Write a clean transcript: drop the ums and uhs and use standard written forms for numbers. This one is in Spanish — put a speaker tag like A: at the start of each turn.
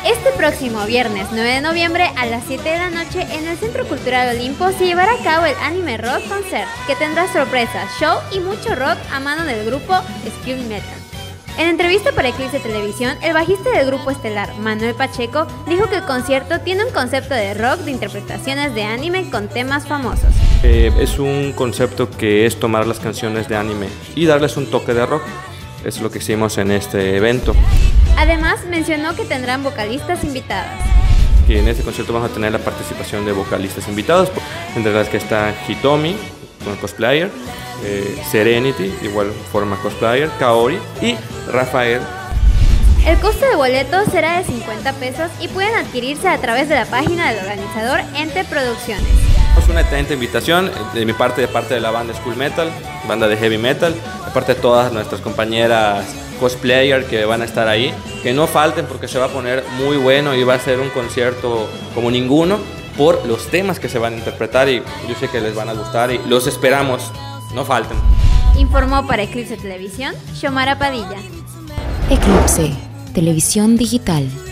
A: Este próximo viernes 9 de noviembre a las 7 de la noche en el Centro Cultural Olimpo se llevará a cabo el Anime Rock Concert, que tendrá sorpresas, show y mucho rock a mano del grupo Skull Metal. En entrevista para Eclipse Televisión, el bajista del grupo estelar, Manuel Pacheco, dijo que el concierto tiene un concepto de rock de interpretaciones de anime con temas famosos.
B: Es un concepto que es tomar las canciones de anime y darles un toque de rock. Es lo que hicimos en este evento.
A: Además, mencionó que tendrán vocalistas invitadas.
B: Y en este concierto vamos a tener la participación de vocalistas invitados, entre las que está Hitomi, con cosplayer, Serenity, igual forma cosplayer, Kaori y Rafael.
A: El costo de boletos será de 50 pesos y pueden adquirirse a través de la página del organizador Ente Producciones.
B: Es una atenta invitación de mi parte, de parte de la banda Skull Metal, banda de heavy metal, de parte de todas nuestras compañeras cosplayer que van a estar ahí, que no falten porque se va a poner muy bueno y va a ser un concierto como ninguno por los temas que se van a interpretar y yo sé que les van a gustar y los esperamos, no falten.
A: Informó para Eclipse Televisión, Xiomara Padilla.
C: Eclipse Televisión Digital.